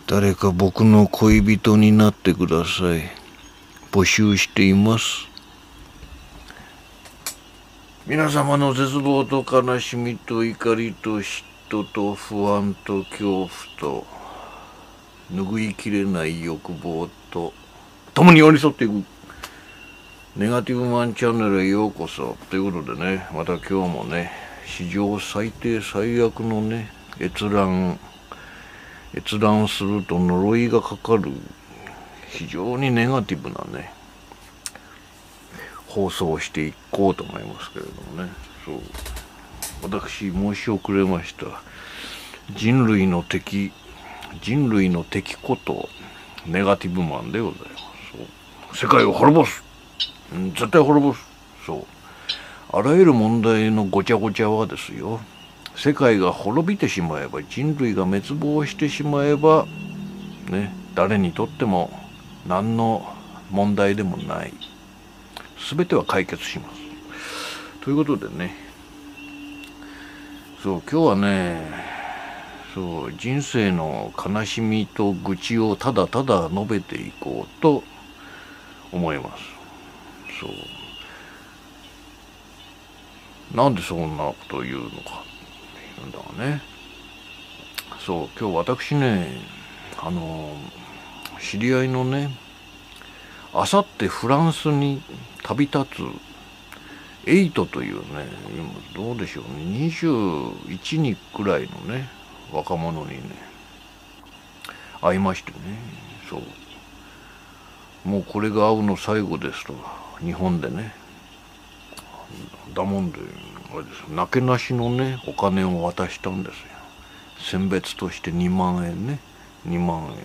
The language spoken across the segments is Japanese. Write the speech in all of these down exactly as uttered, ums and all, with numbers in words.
誰か僕の恋人になってください。募集しています。皆様の絶望と悲しみと怒りと嫉妬と不安と恐怖と拭いきれない欲望と共に寄り添っていくネガティブマンチャンネルへようこそということでね、また今日もね、史上最低最悪のね、閲覧閲覧すると呪いがかかる非常にネガティブなね放送をしていこうと思いますけれどもね。そう、私申し遅れました。人類の敵人類の敵ことネガティブマンでございます。そう、世界を滅ぼす、うん、絶対滅ぼす。そう、あらゆる問題のごちゃごちゃはですよ、世界が滅びてしまえば、人類が滅亡してしまえばね、誰にとっても何の問題でもない、全ては解決しますということでね、そう今日はね、そう人生の悲しみと愚痴をただただ述べていこうと思います。そうなんでそんなことを言うのかっていうんだがね、そう今日私ね、あの知り合いのね、あさってフランスに旅立つエイトというね、今どうでしょうね、にじゅういちにんくらいのね若者にね会いましてね、そうもうこれが会うの最後ですと、日本でね、だもんであれです、なけなしのねお金を渡したんですよ。選別としてにまんえんね、にまんえん。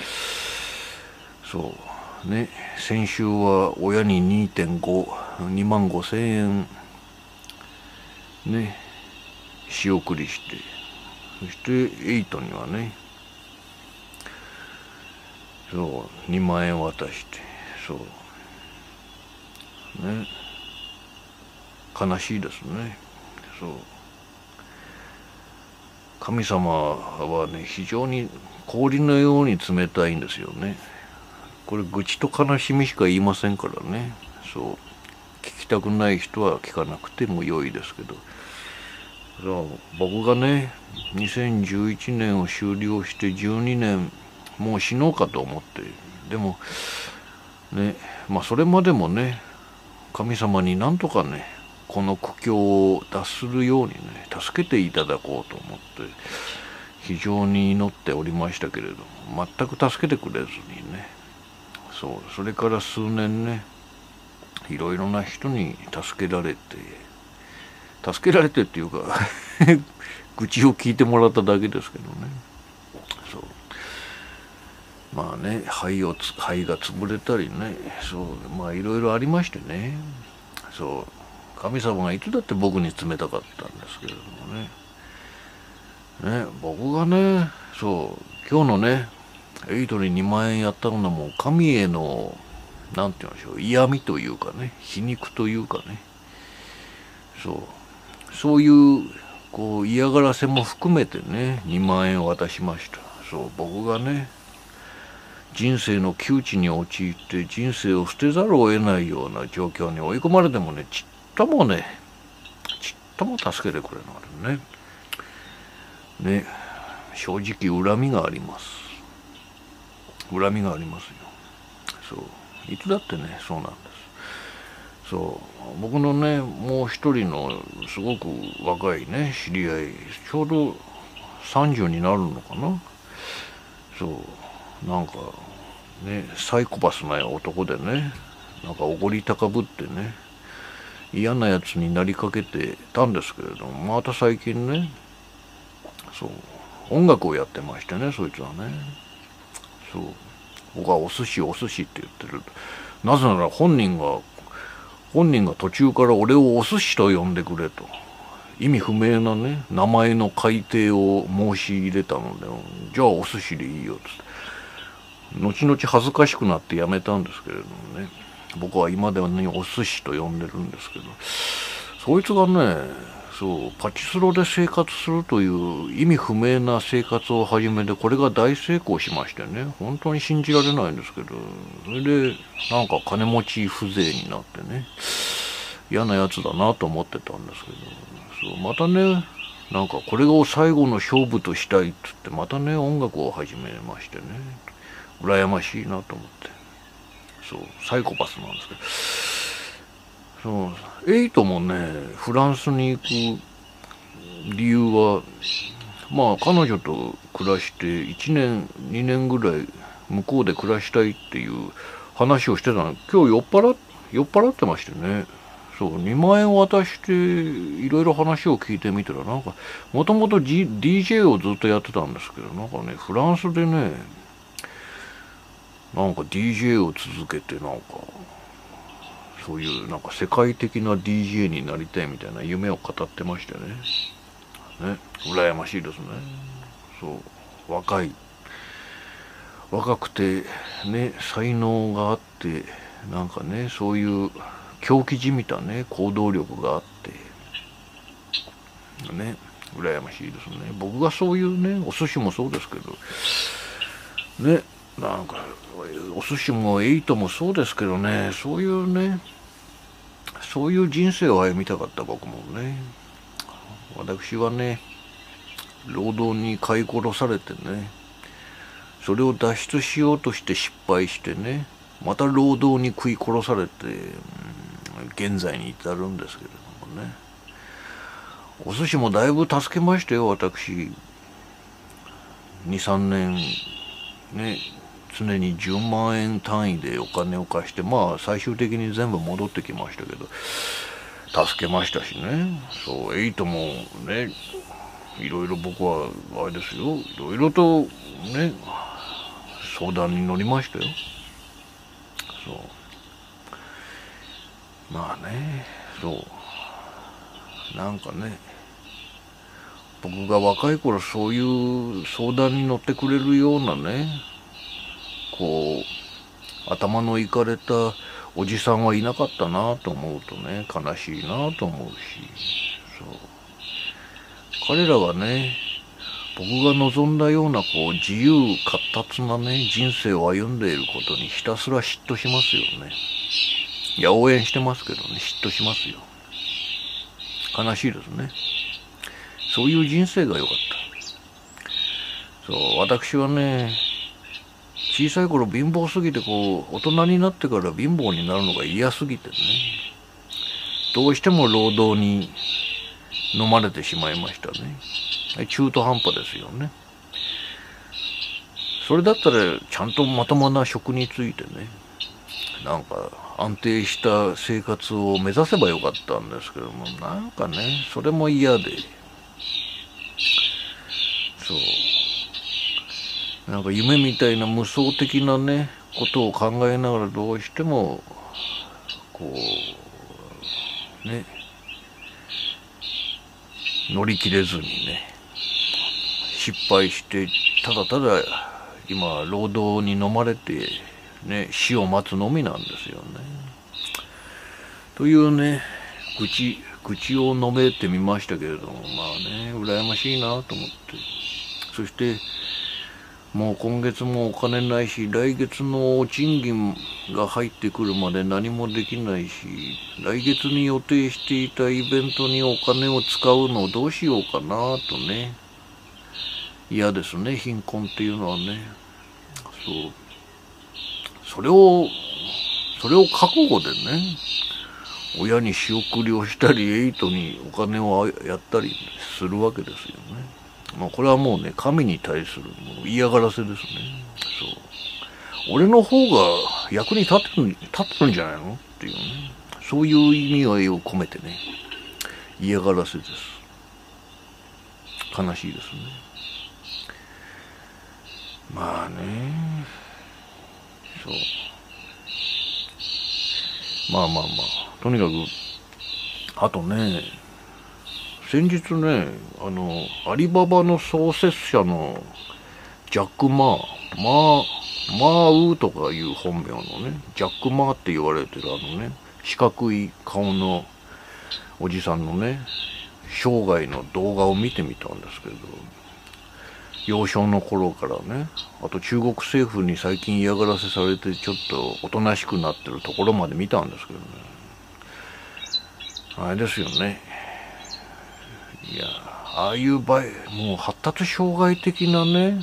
そうね、先週は親に にてんご、にまんごせんえんね仕送りして、そしてエイトにはね、そうにまんえん渡して、そうね、悲しいですね。そう神様はね、非常に氷のように冷たいんですよね。これ愚痴と悲しみしか言いませんからね。そう聞きたくない人は聞かなくても良いですけど、僕がねにせんじゅういちねんを終了してじゅうにねんもう死のうかと思って、でもね、まあそれまでもね、神様になんとかねこの苦境を脱するようにね助けていただこうと思って非常に祈っておりましたけれども、全く助けてくれずにね、そうそれから数年ね、いろいろな人に助けられて助けられてっていうか愚痴を聞いてもらっただけですけどね。そうまあね、肺をつ肺が潰れたりね、そうまあいろいろありましてね、そう神様がいつだって僕に冷たかったんですけれどもね、ね僕がね、そう今日のねエイトににまんえんやったのはもう神へのなんて言うんでしょう、嫌味というかね、皮肉というかね、そうそういうこう嫌がらせも含めてねにまんえん渡しました。そう僕がね人生の窮地に陥って人生を捨てざるを得ないような状況に追い込まれてもね、ちっともねちっとも助けてくれないね。ね、正直恨みがあります。恨みがありますよ。そういつだってねそうなんです。そう僕のねもう一人のすごく若いね知り合い、ちょうどさんじゅうになるのかな。そうなんかねサイコパスな男でね、なんかおごり高ぶってね嫌なやつになりかけてたんですけれども、また最近ね、そう音楽をやってましてね、そいつはね、そう僕はお寿司お寿司って言ってる。なぜなら本人が本人が途中から俺をお寿司と呼んでくれと意味不明なね名前の改定を申し入れたので、じゃあお寿司でいいよっつって、後々恥ずかしくなってやめたんですけれどもね、僕は今ではねお寿司と呼んでるんですけど、そいつがね、 そうパチスロで生活するという意味不明な生活を始めて、これが大成功しましてね、本当に信じられないんですけど、それでなんか金持ち風情になってね、嫌なやつだなと思ってたんですけど、そうまたね、なんかこれを最後の勝負としたいっつってまたね音楽を始めましてね、羨ましいなと思って、そうサイコパスなんですけど、そうエイトもねフランスに行く理由は、まあ彼女と暮らしていちねんにねんぐらい向こうで暮らしたいっていう話をしてたの。今日酔っ払っ酔っ払ってましてね、そうにまんえん渡していろいろ話を聞いてみたら、なんかもともと ディージェー をずっとやってたんですけど、なんかねフランスでねなんか ディージェー を続けて、なんかそういうなんか世界的な ディージェー になりたいみたいな夢を語ってましてね、ね羨ましいですね。そう若い若くてね才能があって、なんかねそういう狂気じみたね行動力があってね羨ましいですね。僕がそういうね、お寿司もそうですけどね、なんかお寿司もエイトもそうですけどね、そういうねそういう人生を歩みたかった。僕もね、私はね労働に買い殺されてね、それを脱出しようとして失敗してね、また労働に食い殺されて、うん、現在に至るんですけれどもね、お寿司もだいぶ助けましたよ。私にさんねんね常にじゅうまんえん単位でお金を貸して、まあ最終的に全部戻ってきましたけど、助けましたしね。そうエイトもねいろいろ僕はあれですよ、いろいろとね相談に乗りましたよ。そうまあね、そうなんかね、僕が若い頃そういう相談に乗ってくれるようなね、こう頭のいかれたおじさんはいなかったなと思うとね、悲しいなと思うし、そう彼らはね僕が望んだようなこう自由闊達なね人生を歩んでいることにひたすら嫉妬しますよね。いや応援してますけどね、嫉妬しますよ。悲しいですね。そういう人生が良かった。そう私はね小さい頃貧乏すぎて、こう大人になってから貧乏になるのが嫌すぎてね、どうしても労働に飲まれてしまいましたね。中途半端ですよね。それだったらちゃんとまともな職に就いてね、なんか安定した生活を目指せばよかったんですけども、なんかねそれも嫌で、そうなんか夢みたいな無双的なねことを考えながら、どうしてもこうね乗り切れずにね失敗して、ただただ今労働に飲まれてね死を待つのみなんですよね。というね愚痴愚痴を述べてみましたけれども、まあね羨ましいなと思って、そしてもう今月もお金ないし、来月の賃金が入ってくるまで何もできないし、来月に予定していたイベントにお金を使うのをどうしようかなとね、嫌ですね、貧困っていうのはね。そうそれをそれを覚悟でね、親に仕送りをしたりエイトにお金をやったりするわけですよね。まあこれはもうね神に対するもう嫌がらせですね。そう俺の方が役に立ってる立ってるんじゃないのっていうね、そういう意味合いを込めてね嫌がらせです。悲しいですね。まあね、そうまあまあまあとにかく、あとね先日ねあのアリババの創設者のジャック・マーマーマーウーとかいう本名のねジャック・マーって言われてるあのね四角い顔のおじさんのね生涯の動画を見てみたんですけど、幼少の頃からね、あと中国政府に最近嫌がらせされてちょっとおとなしくなってるところまで見たんですけどね、あれですよね。いや、ああいう場合、もう発達障害的なね、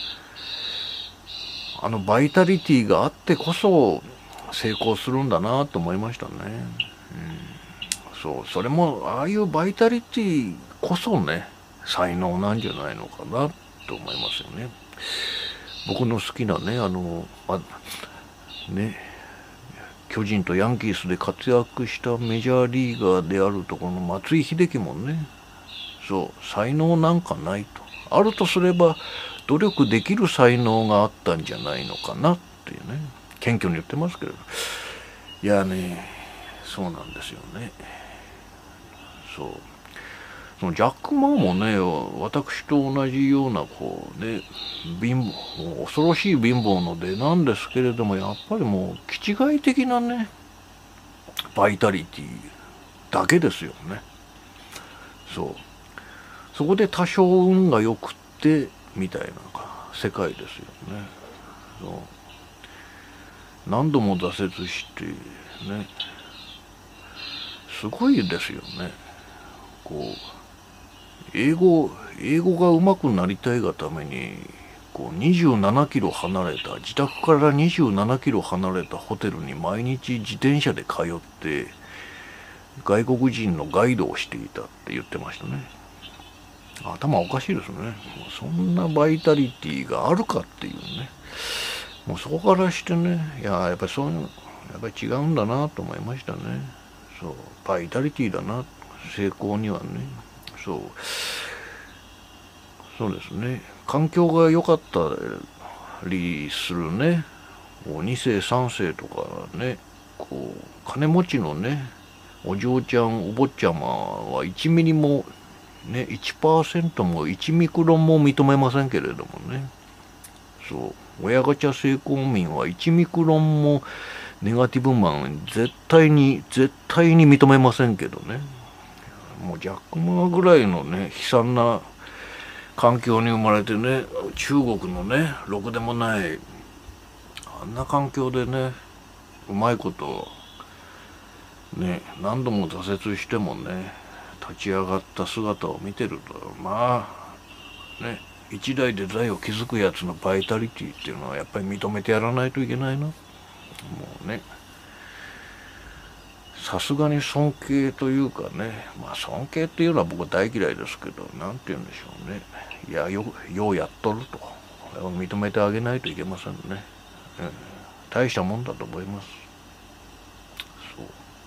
あのバイタリティがあってこそ成功するんだなと思いましたね。うん、そう、それもああいうバイタリティこそね、才能なんじゃないのかなと思いますよね。僕の好きなね、あの、あね、巨人とヤンキースで活躍したメジャーリーガーであるところの松井秀喜もね、そう、才能なんかないと。あるとすれば、努力できる才能があったんじゃないのかなっていうね、謙虚に言ってますけれど。いやね、そうなんですよね。そう。そのジャック・マーもね、私と同じような、こうね、貧乏、恐ろしい貧乏の出なんですけれども、やっぱりもう、気違い的なね、バイタリティだけですよね。そう。そこで多少運が良くってみたいな世界ですよね。そう、何度も挫折してね、すごいですよね。こう英語英語が上手くなりたいがためにこうにじゅうななキロ離れた自宅からにじゅうななキロ離れたホテルに毎日自転車で通って外国人のガイドをしていたって言ってましたね。頭おかしいですね。そんなバイタリティがあるかっていうね。もうそこからしてね、いややっぱりそういうのやっぱり違うんだなと思いましたね。そう、バイタリティだな、成功にはね。そう、そうですね。環境が良かったりするね、に世さん世とかね、こう金持ちのね、お嬢ちゃんお坊ちゃまはいちミリもね、いちパーセント もいちミクロンも認めませんけれどもね。そう、親ガチャ成功民はいちミクロンもネガティブマン絶対に絶対に認めませんけどね。もうジャック・マーぐらいのね、悲惨な環境に生まれてね、中国のね、ろくでもないあんな環境でね、うまいことね、何度も挫折してもね、立ち上がった姿を見てると、まあね、一代で財を築くやつのバイタリティっていうのはやっぱり認めてやらないといけないな。もうね、さすがに尊敬というかね、まあ尊敬っていうのは僕は大嫌いですけど、なんて言うんでしょうね。いや、よようやっとると認めてあげないといけませんね。うん、大したもんだと思います。そう。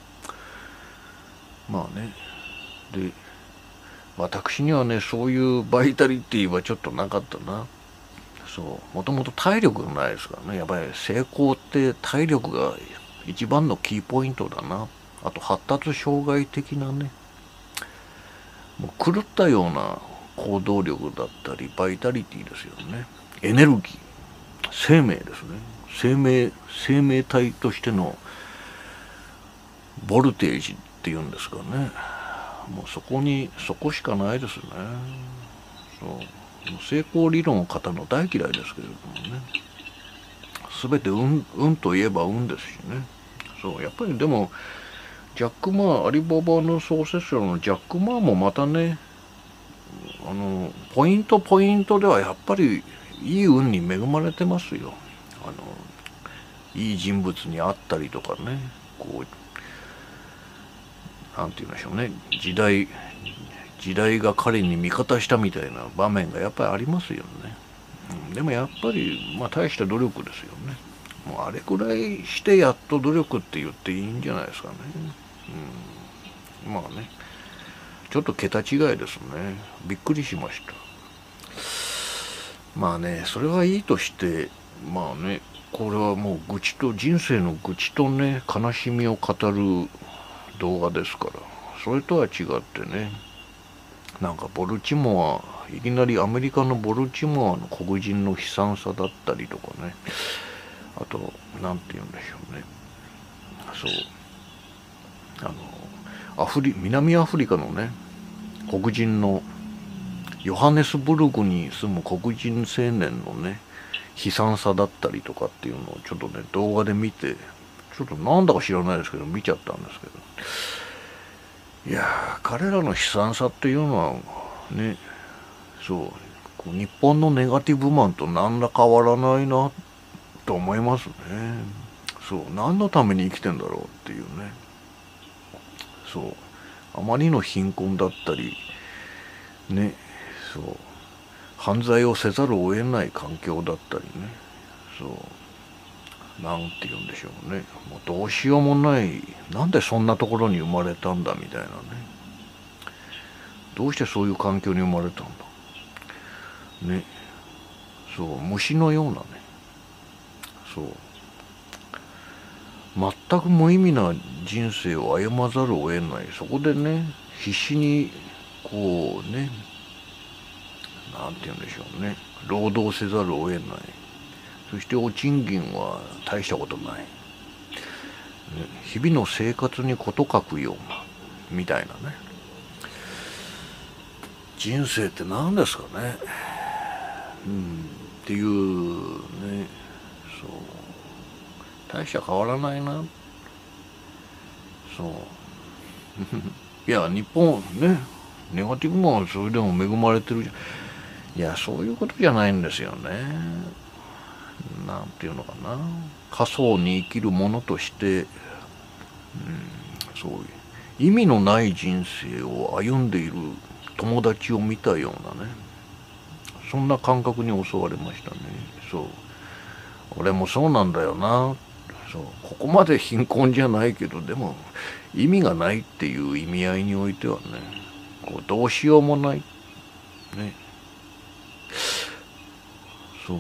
まあね。で、私にはね、そういうバイタリティはちょっとなかったな。そう。もともと体力がないですからね。やっぱり成功って体力が一番のキーポイントだな。あと発達障害的なね、もう狂ったような行動力だったりバイタリティですよね。エネルギー、生命ですね。生命生命体としてのボルテージっていうんですかね。もうそこにそこしかないですね。そう、成功理論を語るの大嫌いですけれどもね。全て運運といえば運ですしね。そう、やっぱりでもジャック・マー、アリババの創設者のジャック・マーもまたね、あのポイントポイントではやっぱりいい運に恵まれてますよ。あのいい人物に会ったりとかね、こうなんて言うんでしょうね、時代時代が彼に味方したみたいな場面がやっぱりありますよね。うん、でもやっぱりまあ大した努力ですよね。もうあれくらいしてやっと努力って言っていいんじゃないですかね。うん、まあね、ちょっと桁違いですね。びっくりしました。まあね、それはいいとして、まあね、これはもう愚痴と人生の愚痴とね、悲しみを語る動画ですから、それとは違ってね、なんかボルチモア、いきなりアメリカのボルチモアの黒人の悲惨さだったりとかね、あとなんて言うんでしょうね、そう、あのアフリ南アフリカのね黒人のヨハネスブルクに住む黒人青年のね悲惨さだったりとかっていうのをちょっとね動画で見て、ちょっとなんだか知らないですけど見ちゃったんですけど、いやー彼らの悲惨さっていうのはね、そう日本のネガティブマンと何ら変わらないなと思いますね。そう何のために生きてんだろうっていうね、そうあまりの貧困だったりね、そう犯罪をせざるを得ない環境だったりね、そうなんて言うんでしょうね、もうどうしようもない、なんでそんなところに生まれたんだみたいなね、どうしてそういう環境に生まれたんだね、そう虫のようなね、そう全く無意味な人生を歩まざるを得ない、そこでね必死にこうね、なんて言うんでしょうね、労働せざるを得ない、そしてお賃金は大したことない、ね、日々の生活に事欠くようなみたいなね、人生って何ですかね、うん、っていうね、そう大した変わらないな、そういや日本ねネガティブマンはそれでも恵まれてるじゃん、いやそういうことじゃないんですよね。なんていうのかな、仮想に生きるものとして、うん、そういう意味のない人生を歩んでいる友達を見たようなね、そんな感覚に襲われましたね。そう俺もそうなんだよな、そうここまで貧困じゃないけど、でも意味がないっていう意味合いにおいてはね、こうどうしようもないね、そう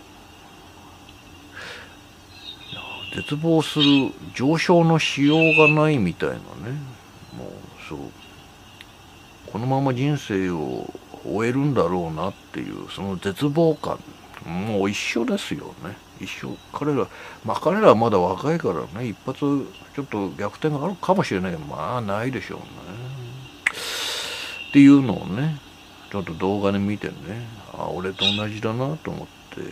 絶望する上昇のしようがないみたいなね、もうそうこのまま人生を終えるんだろうなっていうその絶望感、もう一緒ですよね、一緒。彼らまあ彼らはまだ若いからね、一発ちょっと逆転があるかもしれないけど、まあないでしょうねっていうのをねちょっと動画で見てね、あ俺と同じだなと思って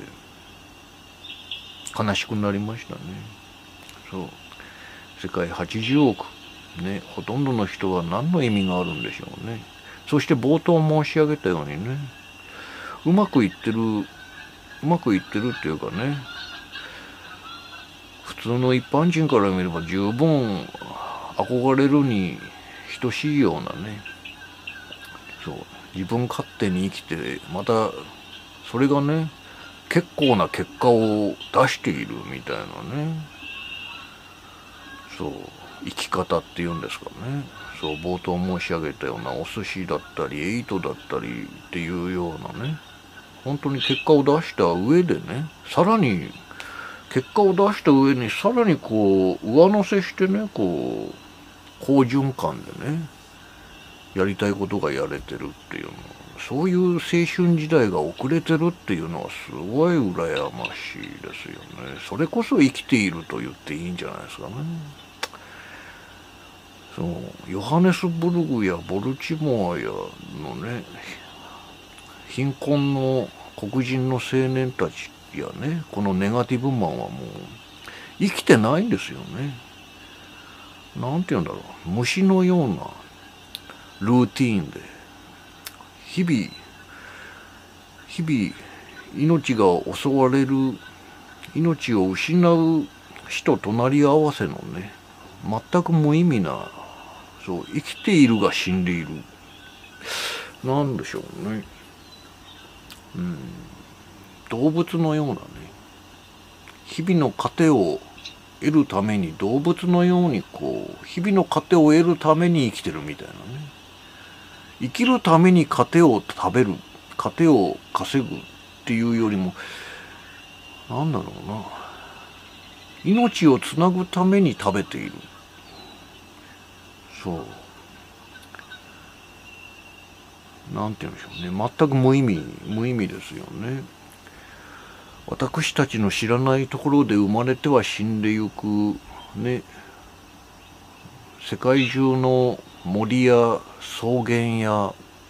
悲しくなりましたね。そう世界はちじゅうおくね、ほとんどの人は何の意味があるんでしょうね。そして冒頭申し上げたようにね、うまくいってるうまくいってるっていうかね、普通の一般人から見れば十分憧れるに等しいようなね、そう自分勝手に生きて、またそれがね結構な結果を出しているみたいなね、そう生き方っていうんですかね、そう冒頭申し上げたようなお寿司だったりエイトだったりっていうようなね、本当に結果を出した上でね、さらに結果を出した上にさらにこう上乗せしてね、こう好循環でねやりたいことがやれてるっていうの、そういう青春時代が遅れてるっていうのはすごい羨ましいですよね。それこそ生きていると言っていいんじゃないですかね。そうヨハネスブルグやボルチモアやのね貧困の黒人の青年たちやね、このネガティブマンはもう生きてないんですよね。なんて言うんだろう、虫のようなルーティーンで日々日々命が襲われる、命を失う死と隣り合わせのね全く無意味な、そう生きているが死んでいる、なんでしょうね、うん、動物のようなね、日々の糧を得るために動物のようにこう日々の糧を得るために生きてるみたいなね、生きるために糧を食べる、糧を稼ぐっていうよりも、なんだろうな、命をつなぐために食べている、そうなんて言うんでしょうね、全く無意味無意味ですよね。私たちの知らないところで生まれては死んでゆくね、世界中の森や草原や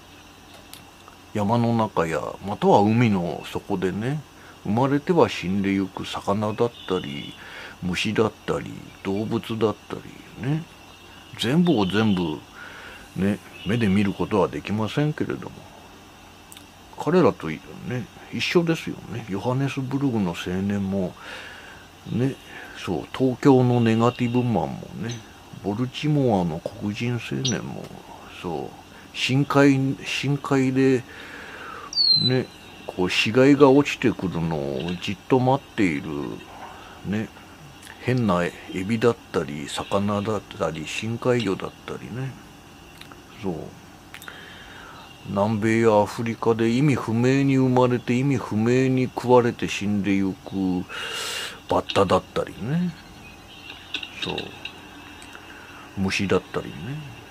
山の中やまたは海の底でね、生まれては死んでゆく魚だったり虫だったり動物だったりね、全部を全部ね目で見ることはできませんけれども、彼らとね一緒ですよね。ヨハネスブルグの青年もね、そう東京のネガティブマンもね、ボルチモアの黒人青年もそう深海深海でね、こう死骸が落ちてくるのをじっと待っているね、変なエビだったり魚だったり深海魚だったりね、そう南米やアフリカで意味不明に生まれて意味不明に食われて死んでゆくバッタだったりね、そう虫だったりね、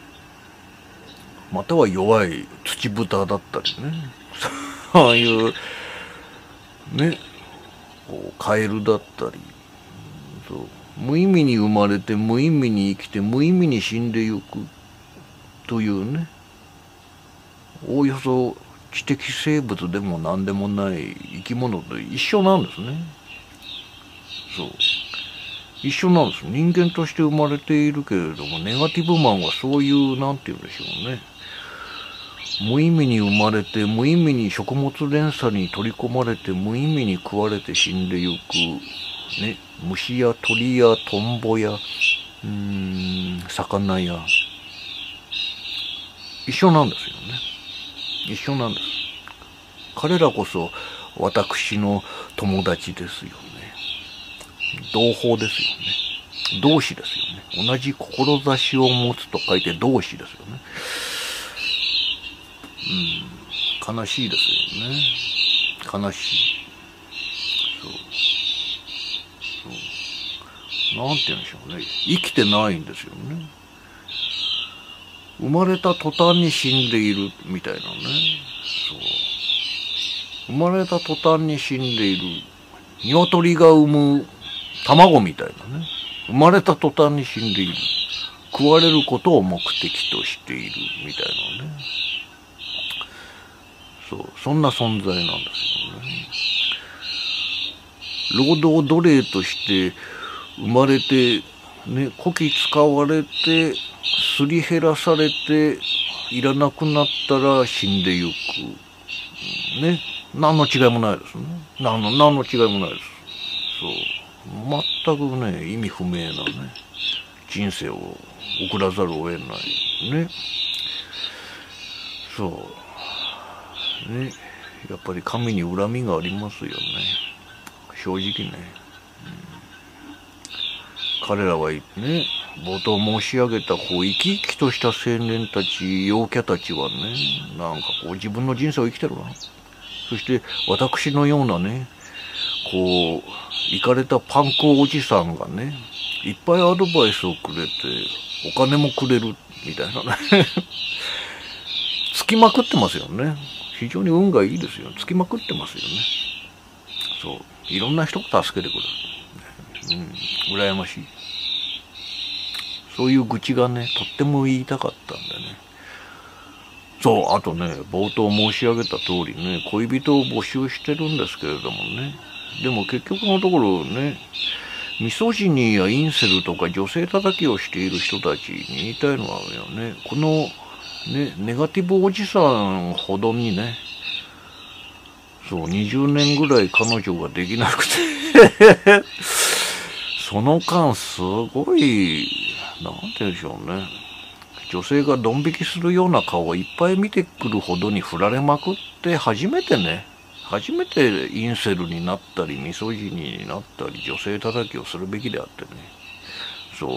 または弱いツチブタだったりね、ああいうねこうカエルだったり、そう無意味に生まれて無意味に生きて無意味に死んでゆくというね、おおよそ知的生物でも何でもない生き物と一緒なんですね。そう一緒なんです。人間として生まれているけれども、ネガティブマンはそういうなんて言うんでしょうね、無意味に生まれて無意味に食物連鎖に取り込まれて無意味に食われて死んでゆくね、虫や鳥やトンボやうーん魚や一緒なんですよね。一緒なんです。彼らこそ私の友達ですよね。同胞ですよね。同志ですよね。同じ志を持つと書いて同志ですよね。うん、悲しいですよね。悲しい。そうそうなんて言うんでしょうね。生きてないんですよね。生まれた途端に死んでいるみたいなね。そう生まれた途端に死んでいる。鶏が産む卵みたいなね。生まれた途端に死んでいる。食われることを目的としているみたいなね。そう、そんな存在なんですよね。労働奴隷として生まれて、ね、こき使われて、すり減らされて、いらなくなったら死んでゆく。ね。何の違いもないですね。何の、何の違いもないです。そう。全くね、意味不明なね、人生を送らざるを得ない。ね。そう。ね。やっぱり神に恨みがありますよね。正直ね。うん、彼らはね、冒頭申し上げたこう生き生きとした青年たち、陽キャたちはね、なんかこう自分の人生を生きてるな。そして私のようなね、こう、イカれたパンクおじさんがね、いっぱいアドバイスをくれて、お金もくれるみたいなね。つきまくってますよね。非常に運がいいですよ。つきまくってますよね。そう。いろんな人が助けてくれる。うん。羨ましい。そういう愚痴がね、とっても言いたかったんでね。そう、あとね、冒頭申し上げた通りね、恋人を募集してるんですけれどもね。でも結局のところね、ミソジニーやインセルとか女性叩きをしている人たちに言いたいのはよね、このね、ネガティブおじさんほどにね、そう、にじゅうねんぐらい彼女ができなくて、その間すごい、なんて言うんでしょうね、女性がドン引きするような顔をいっぱい見てくるほどに振られまくって、初めてね、初めてインセルになったり、ミソジニーになったり、女性叩きをするべきであってね、そう、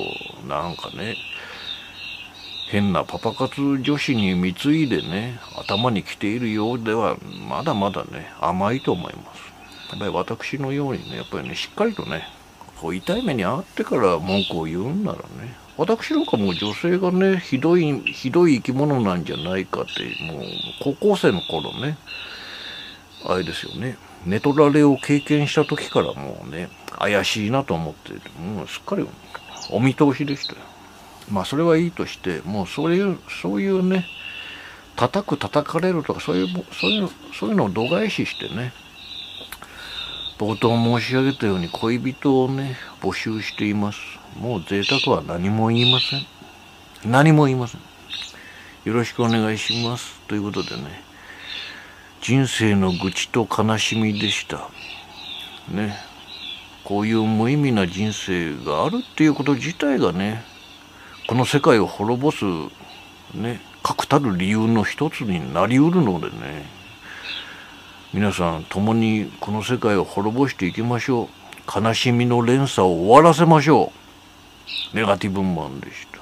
なんかね、変なパパ活女子に貢いでね、頭に来ているようでは、まだまだね、甘いと思います。やっぱり私のようにね、やっぱりね、しっかりとね、こう痛い目に遭ってから文句を言うんならね、私なんかもう女性がね、ひどい、ひどい生き物なんじゃないかって、もう高校生の頃ね、あれですよね、寝取られを経験した時からもうね、怪しいなと思って、もうすっかりお見通しでしたよ。まあそれはいいとして、もうそういう、そういうね、 叩く叩かれるとかそういうそういうそういうのを度外視してね、冒頭申し上げたように恋人をね募集しています。もう贅沢は何も言いません。何も言いません。よろしくお願いしますということでね、人生の愚痴と悲しみでしたね。こういう無意味な人生があるっていうこと自体がね、この世界を滅ぼすね確たる理由の一つになりうるのでね、皆さん共にこの世界を滅ぼしていきましょう。悲しみの連鎖を終わらせましょう。ネガティブマンでした。